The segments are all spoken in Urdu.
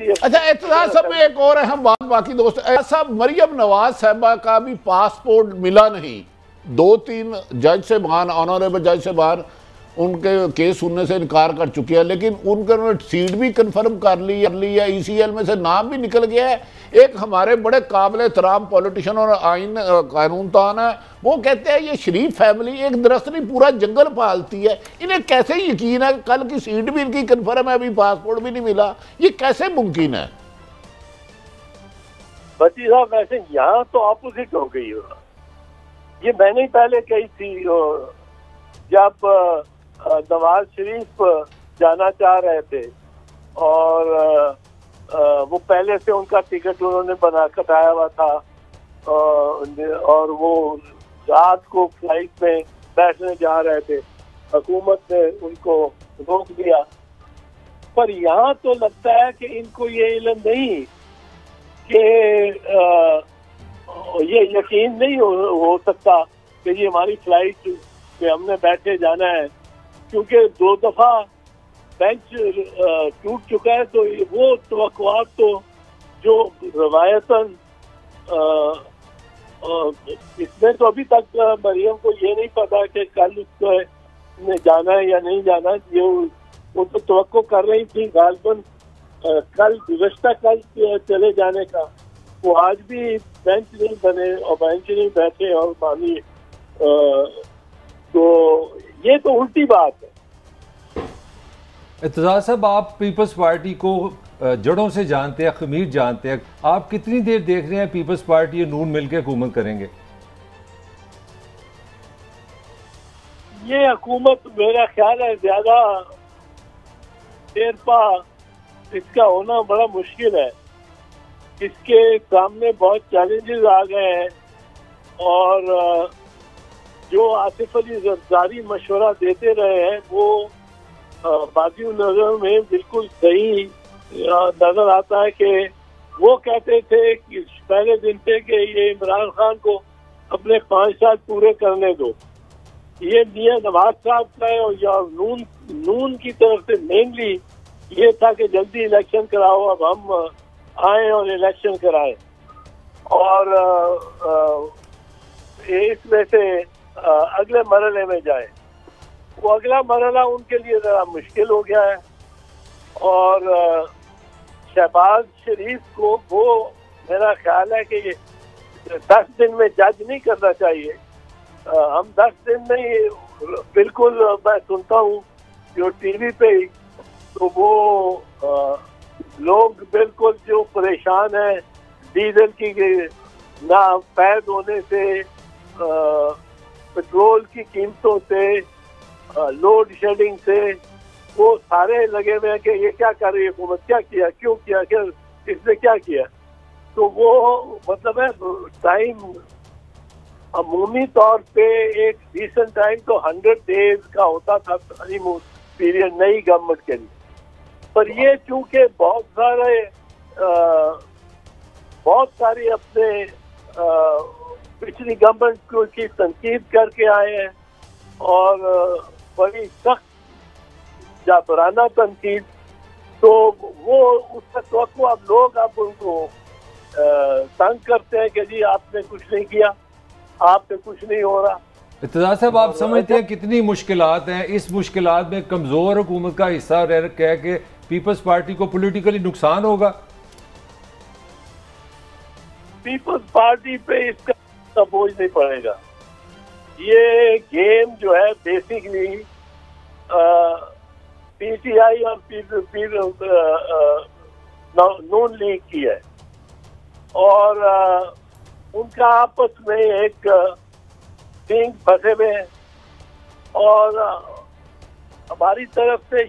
سیاسی. اچھا اعتزاز صاحب میں ایک اور اہم بات باقی دوست صاحب، مریم نواز صاحبہ کا بھی پاسپورٹ ملا نہیں. 2-3 جج صاحبان آنریبل جج صاحبان ان کے کیس سننے سے انکار کر چکے ہیں، لیکن ان کا سیٹ بھی کنفرم کر لی ہے، ای سی ایل میں سے نام بھی نکل گیا ہے. ایک ہمارے بڑے قابل احترام پولیٹیشن اور آئین قانون دان ہے، وہ کہتے ہیں یہ شریف فیملی ایک درخت نہیں پورا جنگل پالتی ہے. انہیں کیسے یقین ہے کہ کل کی سیٹ بھی ان کی کنفرم ہے، ابھی پاسپورٹ بھی نہیں ملا؟ یہ کیسے ممکن ہے؟ بچی صاحب ویسے یہاں تو اپوزٹ ہو گئی ہو. یہ میں نے پہلے کہی تھی جب نواز شریف جانا چاہ رہے تھے اور وہ پہلے سے ان کا ٹکٹ انہوں نے بنا کٹایا ہوا تھا اور وہ رات کو فلائٹ میں بیٹھنے جا رہے تھے، حکومت نے ان کو روک دیا. پر یہاں تو لگتا ہے کہ ان کو یہ علم نہیں کہ یہ یقین نہیں ہو سکتا کہ یہ ہماری فلائٹ پہ ہم نے بیٹھے جانا ہے، کیونکہ 2 دفعہ بینچ ٹوٹ چکا ہے. تو وہ توقعات تو جو روایتاً اس میں تو ابھی تک مریم کو یہ نہیں پتا کہ کل اس کو جانا ہے یا نہیں جانا. وہ تو توقع کر رہی تھی غالباً کل گزشتہ کل چلے جانے کا. وہ آج بھی بینچ نہیں بنے اور بینچ نہیں بیٹھے اور مانی، تو یہ تو الٹی بات ہے. اعتزاز صاحب آپ پیپلز پارٹی کو جڑوں سے جانتے ہیں، خمیر جانتے ہیں، آپ کتنی دیر دیکھ رہے ہیں پیپلز پارٹی اور نون مل کے حکومت کریں گے؟ یہ حکومت میرا خیال ہے زیادہ دیر پا اس کا ہونا بڑا مشکل ہے. اس کے سامنے بہت چیلنجز آ گئے ہیں اور جو آصف علی زرداری مشورہ دیتے رہے ہیں وہ باقی نظر میں بالکل صحیح نظر آتا ہے کہ وہ کہتے تھے کہ پہلے دن سے کہ یہ عمران خان کو اپنے 5 سال پورے کرنے دو. یہ میاں نواز صاحب کا ہے اور نون کی طرف سے مینلی یہ تھا کہ جلدی الیکشن کراؤ، اب ہم آئیں اور الیکشن کرائیں اور اس میں سے اگلے مرحلے میں جائیں. وہ اگلا مرحلہ ان کے لیے ذرا مشکل ہو گیا ہے اور شہباز شریف کو وہ میرا خیال ہے کہ یہ 10 دن میں جج نہیں کرنا چاہیے. ہم 10 دن میں بالکل میں سنتا ہوں جو ٹی وی پہ تو وہ لوگ بالکل جو پریشان ہیں ڈیزل کی نہ پید ہونے سے، پٹرول کی قیمتوں سے، لوڈ شیڈنگ سے، وہ سارے لگے ہوئے ہیں کہ یہ کیا کر رہی ہے حکومت، کیا کیا، کیوں کیا، اس نے کیا کیا. تو وہ مطلب ہے ٹائم عمومی طور پہ ایک ڈیسنٹ ٹائم تو 100 days کا ہوتا تھا پیریڈ نئی گورنمنٹ کے لیے. پر یہ چونکہ بہت ساری اپنے پچھلی گورنمنٹ کی تنقید کر کے آئے ہیں اور بڑی سخت جابرانہ تنقید، تو وہ اس کا توقع اب لوگ اب ان کو تنگ کرتے ہیں کہ جی آپ نے کچھ نہیں کیا، آپ سے کچھ نہیں ہو رہا. اعتزاز صاحب آپ سمجھتے ہیں کتنی مشکلات ہیں، اس مشکلات میں کمزور حکومت کا حصہ رہ کہہ کے پیپلز پارٹی کو پولیٹیکلی نقصان ہوگا؟ پیپلز پارٹی پہ اس کا بوجھ نہیں پڑے گا. یہ گیم جو ہے بیسکلی پی ٹی آئی اور نون لیگ کی ہے اور ان کا آپس میں ایک ٹینگ پھنسے ہوئے ہیں اور ہماری طرف سے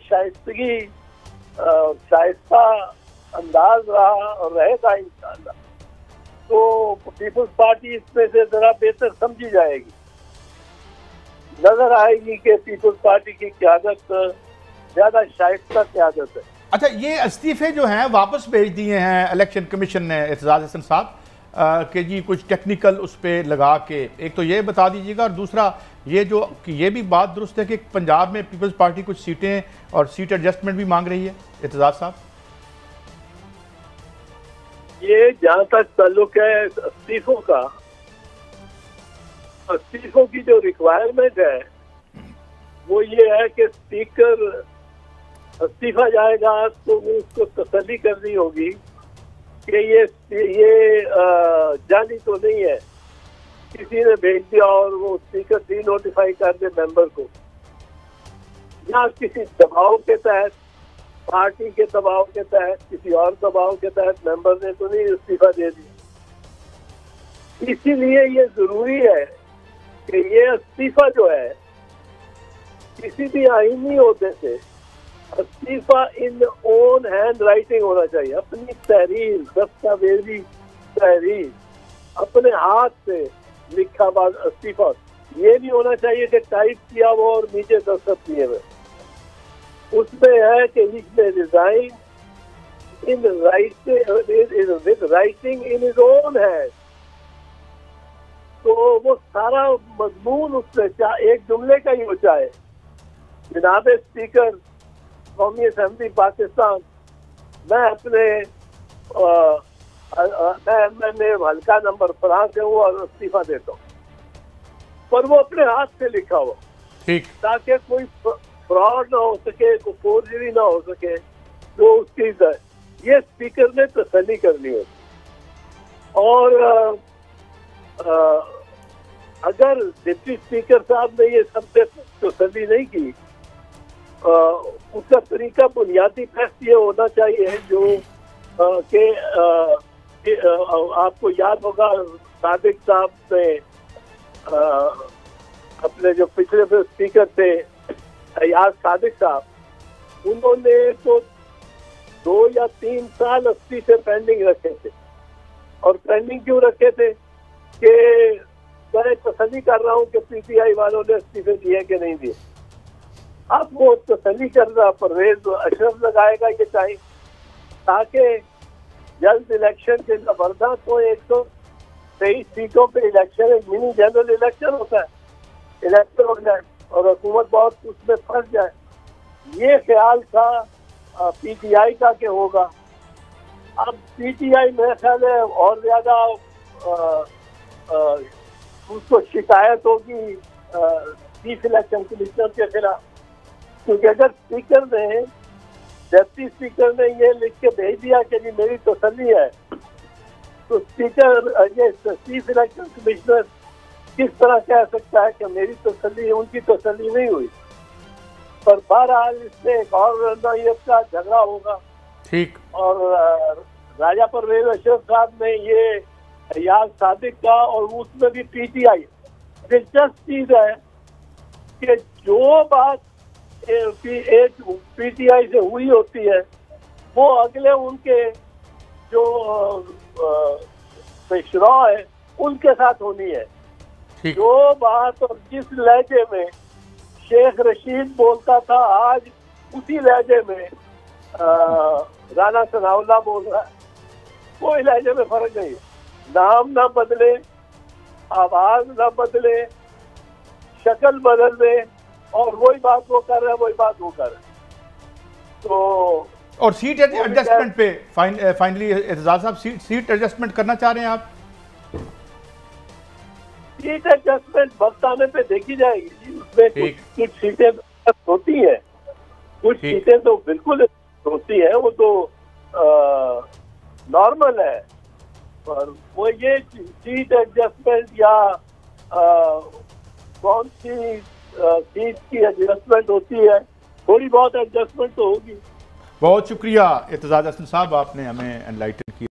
شائستہ انداز رہا اور رہے گا انشاءاللہ. تو پیپلز پارٹی اس میں سے ذرا بہتر سمجھی جائے گی، نظر آئے گی کہ پیپلز پارٹی کی قیادت زیادہ شائستہ قیادت ہے. اچھا یہ استعفے جو ہیں واپس بھیج دیے ہیں الیکشن کمیشن نے اعتزاز حسن صاحب کہ جی کچھ ٹیکنیکل اس پہ لگا کے، ایک تو یہ بتا دیجیے گا، اور دوسرا یہ جو کہ یہ بھی بات درست ہے کہ پنجاب میں پیپلز پارٹی کچھ سیٹیں اور سیٹ ایڈجسٹمنٹ بھی مانگ رہی ہے اعتزاز صاحب؟ یہ جہاں تک تعلق ہے استعفوں کا، استعفوں کی جو ریکوائرمنٹ ہے وہ یہ ہے کہ اسپیکر استعفیٰ جائے گا تو اس کو تسلی کرنی ہوگی کہ یہ جعلی تو نہیں ہے، کسی نے بھیج دیا اور وہ اسپیکر ڈی نوٹیفائی کر دے ممبر کو، یا کسی دباؤ کے تحت، پارٹی کے دباؤ کے تحت، کسی اور دباؤ کے تحت ممبر نے تو نہیں استعفیٰ دے دیا۔ اسی لیے یہ ضروری ہے کہ یہ استعفیٰ جو ہے کسی بھی آئینی عہدے سے استعفیٰ ان اون ہینڈ رائٹنگ ہونا چاہیے، اپنی تحریر، دستاویزی تحریر، اپنے ہاتھ سے لکھا ہوا استعفیٰ، یہ نہیں ہونا چاہیے کہ ٹائپ کیا ہوا اور نیچے دستخط کیے ہوئے۔ اس میں ہے کہ ہی میں resign in writing in his own hand, تو وہ سارا مضمون اس میں ایک جملے کا ہی ہو چاہے، جناب اسپیکر قومی اسمبلی پاکستان، میں اپنے میں حلقہ نمبر فلاں سے ہوں اور استعفیٰ دیتا ہوں، پر وہ اپنے ہاتھ سے لکھا ہوا، ٹھیک، تاکہ کوئی فراڈ نہ ہو سکے، کوئی فورجری نہ ہو سکے، جو اس چیز ہے یہ اسپیکر نے تسلی کرنی ہوتی۔ اور اگر ڈپٹی اسپیکر صاحب نے یہ سب سے تسلی نہیں کی، اس کا طریقہ بنیادی ٹیسٹ یہ ہونا چاہیے جو کہ آپ کو یاد ہوگا صادق صاحب نے اپنے جو پچھلے اسپیکر تھے ایاز صادق صاحب، انہوں نے تو 2 یا 3 سال استعفے سے پینڈنگ رکھے تھے، اور پینڈنگ کیوں رکھے تھے کہ میں تسلی کر رہا ہوں کہ پی ٹی آئی والوں نے استعفے دیے کہ نہیں دیے۔ اب وہ تسلی کر رہا پرویز اشرف لگائے گا یہ ٹائم، تاکہ جلد الیکشن کے زبردست ہو۔ 123 سیٹوں پہ الیکشن، ایک منی جنرل الیکشن ہوتا ہے، الیکشن ہو جائے اور حکومت بہت اس میں پھنس جائے۔ یہ خیال تھا پی ٹی آئی کا کہ ہوگا، اب پی ٹی آئی میرے خیال ہے اور زیادہ اس کو شکایت ہوگی چیف الیکشن کمشنر کے خلاف، کیونکہ اگر اسپیکر نے، ڈپٹی اسپیکر نے یہ لکھ کے بھیج دیا کہ جی میری تسلی ہے، تو اسپیکر یہ چیف الیکشن کمشنر کس طرح کہہ سکتا ہے کہ میری تسلی، ان کی تسلی نہیں ہوئی؟ پر بہرحال اس میں ایک اور نوعیت کا جھگڑا ہوگا۔ ٹھیک، اور راجہ پرویز اشرف صاحب نے یہ ایاز صادق کا، اور اس میں بھی پی ٹی آئی، دلچسپ چیز ہے کہ جو بات پی ٹی آئی سے ہوئی ہوتی ہے وہ اگلے ان کے جو پیشرو ہے ان کے ساتھ ہونی ہے۔ جو بات اور جس لہجے میں شیخ رشید بولتا تھا، آج اسی لہجے میں رانا ثناء اللہ بول رہا ہے، کوئی لہجے میں فرق نہیں ہے، نام نہ بدلے، آواز نہ بدلے، شکل بدل دے، اور وہی بات وہ کر رہا ہے، وہی بات وہ کر رہا ہے۔ تو اور سیٹ ایڈجسٹمنٹ پہ فائنلی اعتزاز صاحب سیٹ ایڈجسٹمنٹ کرنا چاہ رہے ہیں آپ؟ سیٹ ایڈجسٹمنٹ وقت آنے پہ دیکھی جائے گی جی، اس میں کچھ سیٹیں ہوتی ہیں، کچھ سیٹیں تو بالکل ہوتی ہیں، وہ تو نارمل ہے، پر وہ یہ سیٹ ایڈجسٹمنٹ یا کون سی سیٹ کی ایڈجسٹمنٹ ہوتی ہے، تھوڑی بہت ایڈجسٹمنٹ تو ہوگی۔ بہت شکریہ اعتزاز احسن صاحب، آپ نے ہمیں انلائٹن کیا۔